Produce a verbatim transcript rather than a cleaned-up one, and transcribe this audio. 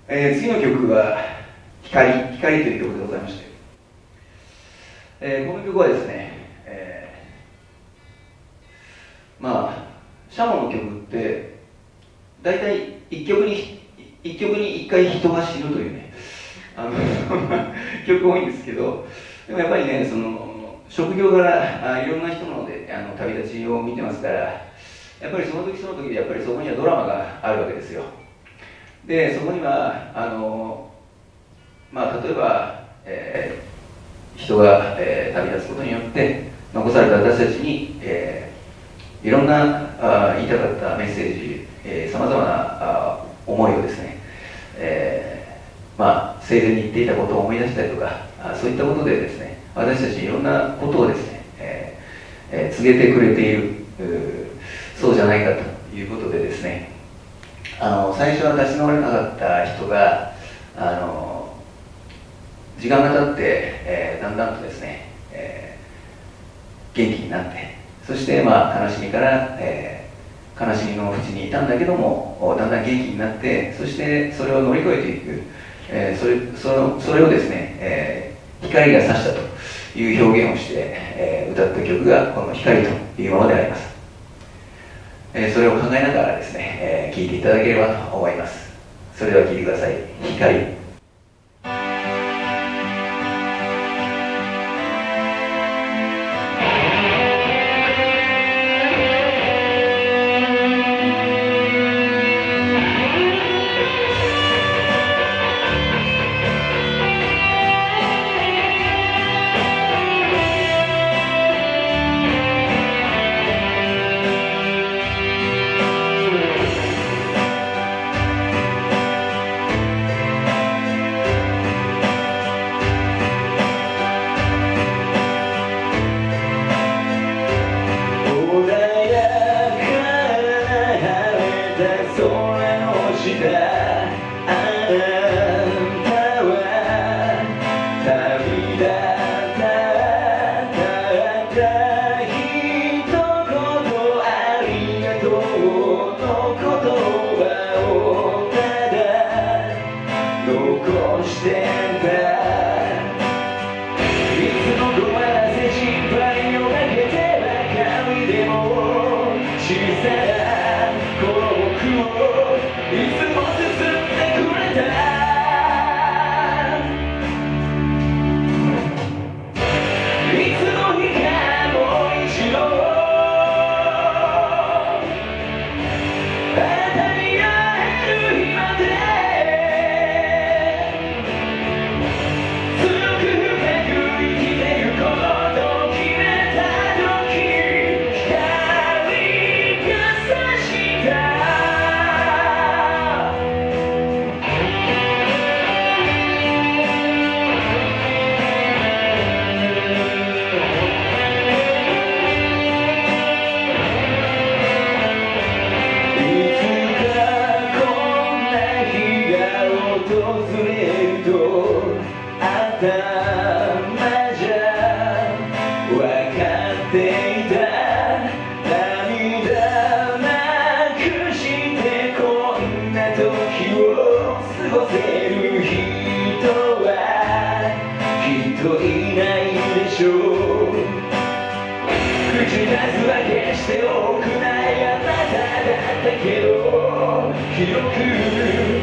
えー、次の曲は光、光という曲でございまして、えー、この曲はですね、えー、まあシャモの曲って大体一曲に一曲に一回人が死ぬというね、あの曲多いんですけど、でもやっぱりね、その職業柄あいろんな人のであの旅立ちを見てますから、やっぱりその時その時でやっぱりそこにはドラマがあるわけですよ。でそこにはあの、まあ、例えば、えー、人が、えー、旅立つことによって残された私たちに、えー、いろんなあ言いたかったメッセージ、さまざまなあ思いをですね、えーまあ、生前に言っていたことを思い出したりとか、あそういったことでですね、私たちいろんなことをですね、えーえー、告げてくれている、そうじゃないかということでですね、あの最初は立ち直れなかった人があの時間が経って、えー、だんだんとですね、えー、元気になって、そして、まあ、悲しみから、えー、悲しみの淵にいたんだけどもだんだん元気になって、そしてそれを乗り越えていく、えー、それ、そのそれをですね、えー、光が差したという表現をして、えー、歌った曲がこの光というものであります。えー、それを考えながらですね、えー、聴いていただければと思います。それでは聴いてください。光。 口数は決して多くないあなただったけど広く